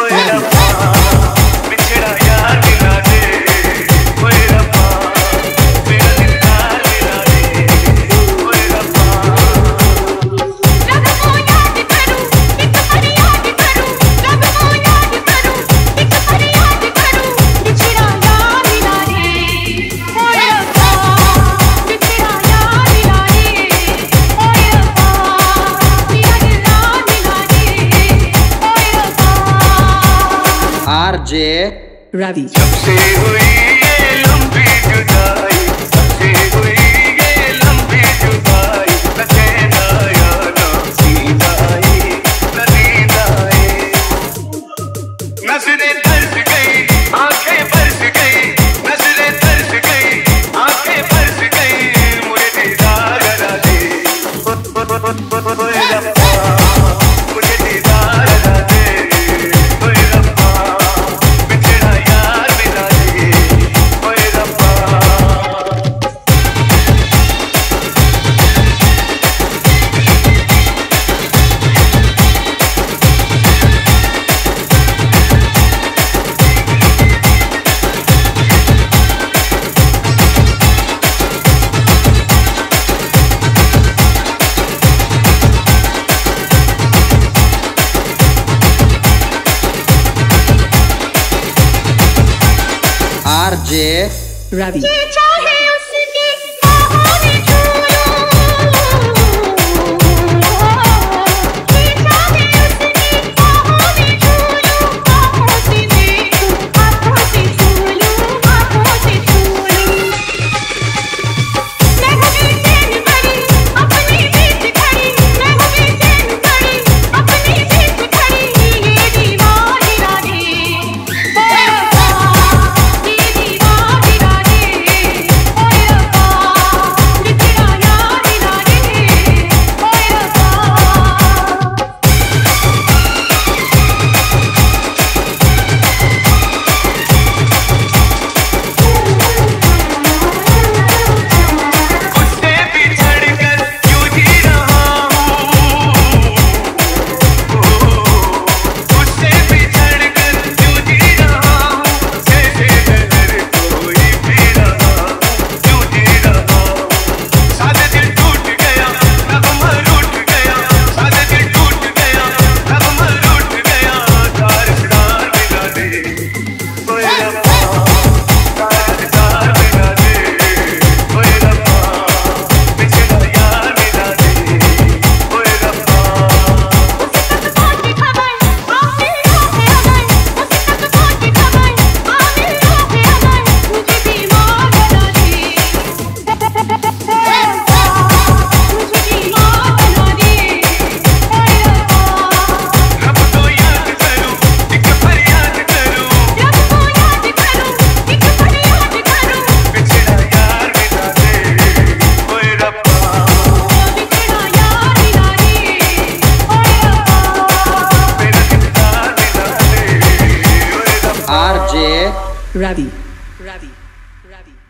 RJ Ravi। जब से हुई ये लंबी जुदाई, जब से हुई ये लंबी जुदाई, न चैन आया न नींद आई, न नींद आई। नज़रें तरस गई, आंखें बरस गई, नज़रें तरस गई, आंखें बरस गई, मुझे दीदार करा दे, ओए रब्बा, मुझे दीदार करा दे, ओए रब्बा। RJ Ravi। Ravi। Ravi। Ravi।